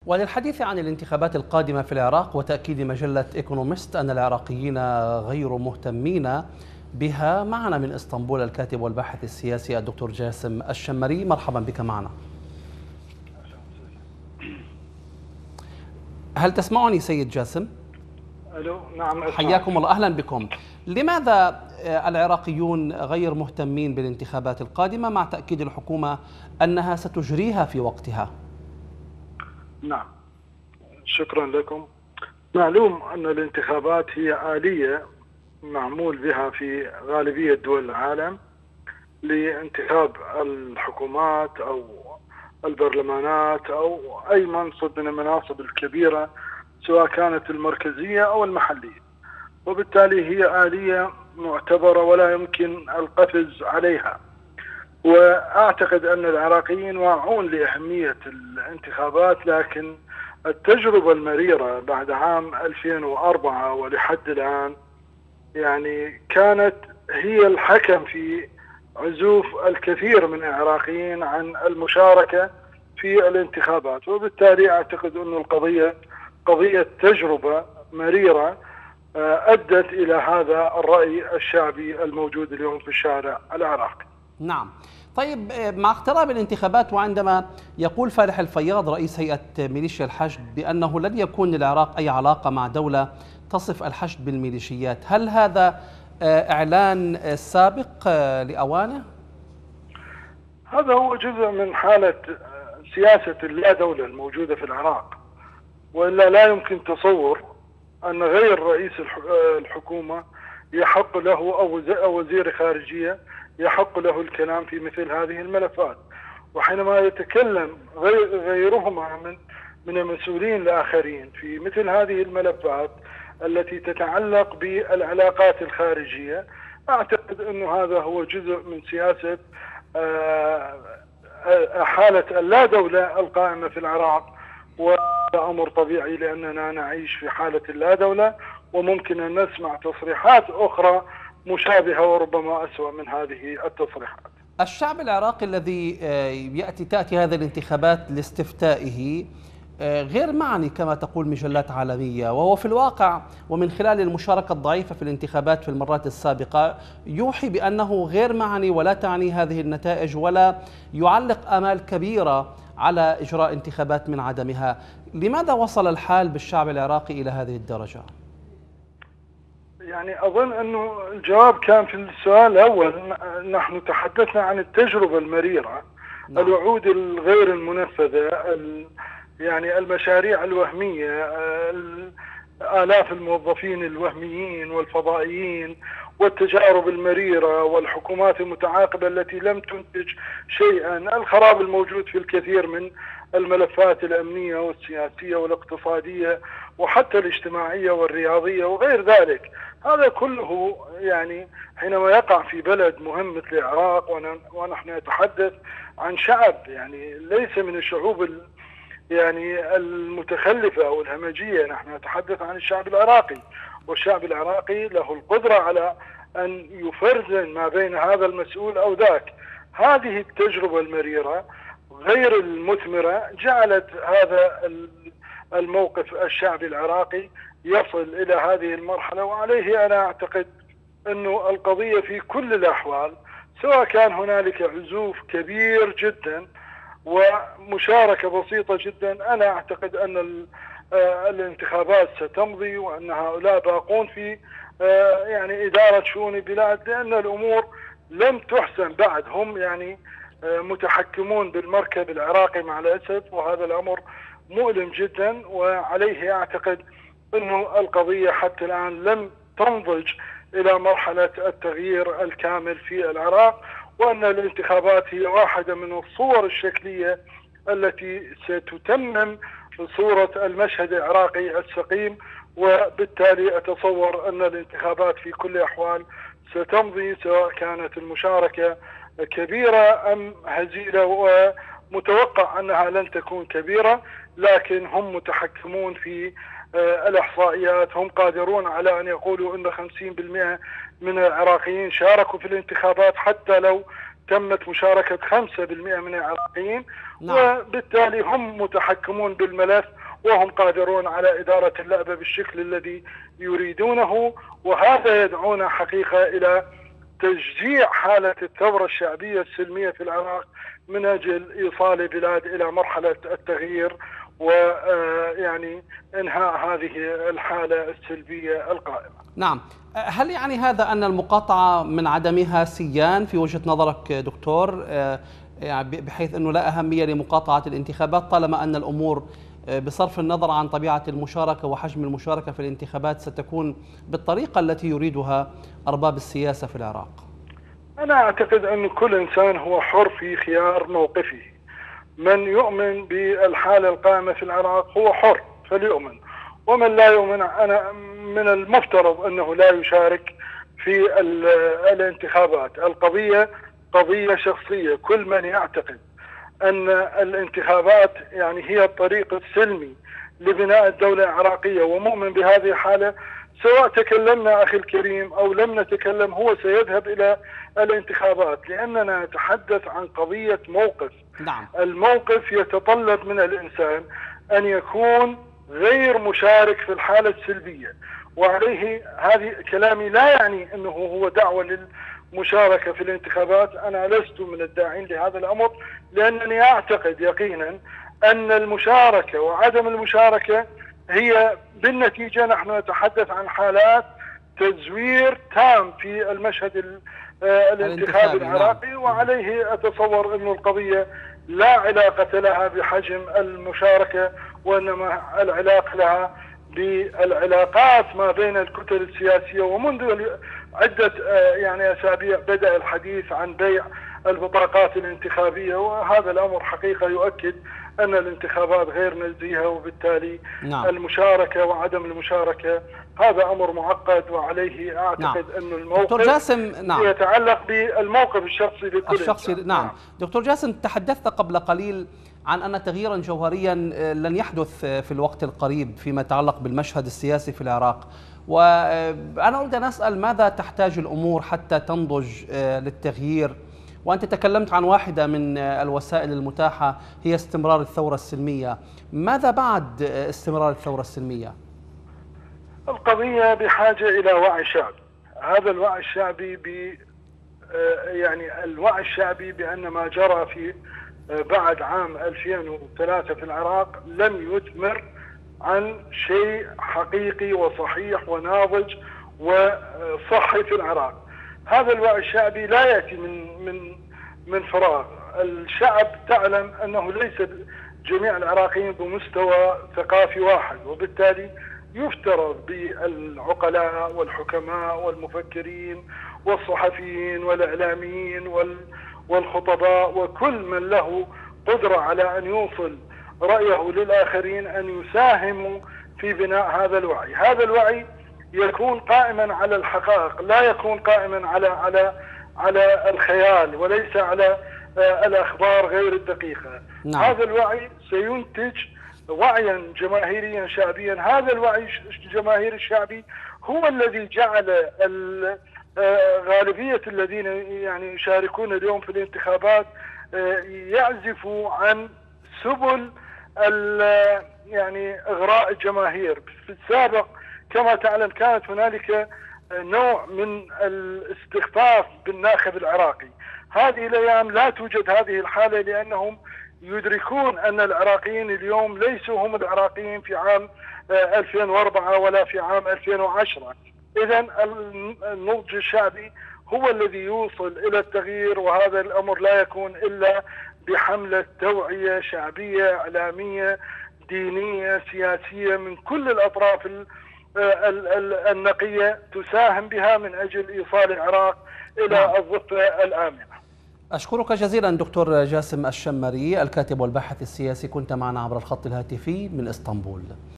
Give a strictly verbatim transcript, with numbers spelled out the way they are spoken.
وللحديث عن الانتخابات القادمة في العراق وتأكيد مجلة إيكونومست أن العراقيين غير مهتمين بها، معنا من اسطنبول الكاتب والباحث السياسي الدكتور جاسم الشمري. مرحبا بك معنا. هل تسمعني سيد جاسم؟ الو نعم أسمع. حياكم الله، أهلا بكم. لماذا العراقيون غير مهتمين بالانتخابات القادمة مع تأكيد الحكومة أنها ستجريها في وقتها؟ نعم، شكرا لكم. معلوم أن الانتخابات هي آلية معمول بها في غالبية دول العالم لانتخاب الحكومات أو البرلمانات أو أي منصب من المناصب الكبيرة، سواء كانت المركزية أو المحلية، وبالتالي هي آلية معتبرة ولا يمكن القفز عليها. وأعتقد أن العراقيين واعون لأهمية الانتخابات، لكن التجربة المريرة بعد عام ألفين وأربعة ولحد الآن يعني كانت هي الحكم في عزوف الكثير من العراقيين عن المشاركة في الانتخابات، وبالتالي أعتقد أن القضية قضية تجربة مريرة أدت إلى هذا الرأي الشعبي الموجود اليوم في الشارع العراقي. نعم. طيب، مع اقتراب الانتخابات وعندما يقول فالح الفياض رئيس هيئة ميليشيا الحشد بأنه لن يكون للعراق أي علاقة مع دولة تصف الحشد بالميليشيات، هل هذا إعلان سابق لأوانه؟ هذا هو جزء من حالة سياسة اللا دولة الموجودة في العراق، وإلا لا يمكن تصور أن غير رئيس الحكومة يحق له أو وزير خارجية يحق له الكلام في مثل هذه الملفات. وحينما يتكلم غيرهما من من المسؤولين الآخرين في مثل هذه الملفات التي تتعلق بالعلاقات الخارجية، أعتقد أن هذا هو جزء من سياسة حالة اللا دولة القائمة في العراق، وهذا أمر طبيعي لأننا نعيش في حالة اللا دولة، وممكن أن نسمع تصريحات أخرى مشابهة وربما أسوأ من هذه التصريحات. الشعب العراقي الذي يأتي تأتي هذه الانتخابات لاستفتائه غير معني كما تقول مجلات عالمية، وهو في الواقع ومن خلال المشاركة الضعيفة في الانتخابات في المرات السابقة يوحي بأنه غير معني ولا تعني هذه النتائج ولا يعلق آمال كبيرة على إجراء انتخابات من عدمها. لماذا وصل الحال بالشعب العراقي إلى هذه الدرجة؟ يعني أظن أنه الجواب كان في السؤال الأول. نحن تحدثنا عن التجربة المريرة، نعم. الوعود الغير المنفذة، يعني المشاريع الوهمية، آلاف الموظفين الوهميين والفضائيين، والتجارب المريرة والحكومات المتعاقبة التي لم تنتج شيئا، الخراب الموجود في الكثير من الملفات الأمنية والسياسية والاقتصادية وحتى الاجتماعية والرياضية وغير ذلك. هذا كله يعني حينما يقع في بلد مهم مثل العراق، ونحن نتحدث عن شعب يعني ليس من الشعوب يعني المتخلفة أو الهمجية، نحن نتحدث عن الشعب العراقي، والشعب العراقي له القدرة على أن يفرزن ما بين هذا المسؤول أو ذاك. هذه التجربة المريرة غير المثمرة جعلت هذا الموقف الشعبي العراقي يصل إلى هذه المرحلة، وعليه أنا أعتقد أنه القضية في كل الأحوال، سواء كان هنالك عزوف كبير جدا ومشاركة بسيطة جدا، أنا أعتقد أن الانتخابات ستمضي وأن هؤلاء باقون في يعني إدارة شؤون البلاد، لأن الأمور لم تحسن بعد. هم يعني متحكمون بالمركب العراقي مع الأسف، وهذا الأمر مؤلم جدا، وعليه أعتقد أنه القضية حتى الآن لم تنضج إلى مرحلة التغيير الكامل في العراق، وأن الانتخابات هي واحدة من الصور الشكلية التي ستتمم صورة المشهد العراقي السقيم. وبالتالي أتصور أن الانتخابات في كل الأحوال ستمضي، سواء كانت المشاركة كبيرة أم هزيلة، ومتوقع أنها لن تكون كبيرة، لكن هم متحكمون في الإحصائيات. هم قادرون على أن يقولوا أن خمسين بالمئة من العراقيين شاركوا في الانتخابات، حتى لو تمت مشاركة خمسة بالمئة من العراقيين. نعم. وبالتالي هم متحكمون بالملف وهم قادرون على إدارة اللعبة بالشكل الذي يريدونه، وهذا يدعونا حقيقة إلى تشجيع حالة الثورة الشعبية السلمية في العراق من أجل إيصال البلاد إلى مرحلة التغيير ويعني إنهاء هذه الحالة السلبية القائمة. نعم. هل يعني هذا أن المقاطعة من عدمها سيان في وجهة نظرك دكتور، يعني بحيث أنه لا أهمية لمقاطعة الانتخابات طالما أن الأمور بصرف النظر عن طبيعة المشاركة وحجم المشاركة في الانتخابات ستكون بالطريقة التي يريدها أرباب السياسة في العراق؟ أنا أعتقد أن كل إنسان هو حر في خيار موقفه. من يؤمن بالحالة القائمة في العراق هو حر فليؤمن، ومن لا يؤمن أنا من المفترض أنه لا يشارك في الانتخابات. القضية قضية شخصية. كل من يعتقد أن الانتخابات يعني هي الطريق السلمي لبناء الدولة العراقية ومؤمن بهذه الحالة، سواء تكلمنا أخي الكريم أو لم نتكلم هو سيذهب إلى الانتخابات، لأننا نتحدث عن قضية موقف. نعم. الموقف يتطلب من الإنسان أن يكون غير مشارك في الحالة السلبية، وعليه هذه كلامي لا يعني أنه هو دعوة للمشاركة في الانتخابات. أنا لست من الداعين لهذا الأمر، لأنني أعتقد يقينا أن المشاركة وعدم المشاركة هي بالنتيجة نحن نتحدث عن حالات تزوير تام في المشهد الانتخابي العراقي، وعليه أتصور أن القضية لا علاقة لها بحجم المشاركة، وإنما العلاقة لها بالعلاقات ما بين الكتل السياسية. ومنذ عدة يعني أسابيع بدأ الحديث عن بيع البطاقات الانتخابية، وهذا الأمر حقيقة يؤكد أن الانتخابات غير نزيهة، وبالتالي نعم. المشاركة وعدم المشاركة هذا أمر معقد، وعليه أعتقد نعم. أن الموقف دكتور جاسم نعم. يتعلق بالموقف الشخصي لكل الشخصي نعم. نعم دكتور جاسم، تحدثت قبل قليل عن أن تغييرا جوهريا لن يحدث في الوقت القريب فيما يتعلق بالمشهد السياسي في العراق، وأنا أريد أن أسأل ماذا تحتاج الأمور حتى تنضج للتغيير؟ وأنت تكلمت عن واحدة من الوسائل المتاحة هي استمرار الثورة السلمية. ماذا بعد استمرار الثورة السلمية؟ القضية بحاجة إلى وعي شعبي. هذا الوعي الشعبي ب يعني الوعي الشعبي بأن ما جرى في بعد عام ألفين وثلاثة في العراق لم يثمر عن شيء حقيقي وصحيح وناضج وصحي في العراق. هذا الوعي الشعبي لا يأتي من من من فراغ. الشعب تعلم أنه ليس جميع العراقيين بمستوى ثقافي واحد، وبالتالي يفترض بالعقلاء والحكماء والمفكرين والصحفيين والإعلاميين والخطباء وكل من له قدرة على أن يوصل رأيه للآخرين أن يساهموا في بناء هذا الوعي. هذا الوعي يكون قائما على الحقائق، لا يكون قائما على على على الخيال وليس على الأخبار غير الدقيقة. نعم. هذا الوعي سينتج وعيا جماهيريا شعبيا. هذا الوعي الجماهيري الشعبي هو الذي جعل غالبية الذين يعني يشاركون اليوم في الانتخابات يعزفوا عن سبل يعني إغراء الجماهير. في السابق كما تعلم كانت هنالك نوع من الاستخفاف بالناخب العراقي. هذه الأيام لا توجد هذه الحالة، لأنهم يدركون أن العراقيين اليوم ليسوا هم العراقيين في عام ألفين وأربعة ولا في عام ألفين وعشرة. إذن النضج الشعبي هو الذي يوصل إلى التغيير، وهذا الأمر لا يكون إلا بحملة توعية شعبية إعلامية دينية سياسية من كل الأطراف النقية تساهم بها من أجل إيصال العراق إلى الضفة الآمنة. أشكرك جزيلا دكتور جاسم الشمري، الكاتب والباحث السياسي، كنت معنا عبر الخط الهاتفي من إسطنبول.